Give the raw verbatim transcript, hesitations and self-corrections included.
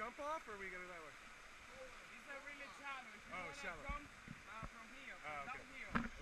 jump off, or are we gonna that way? It's a really shallow. If you Oh, wanna shallow. jump uh, from here, Oh, okay. down here.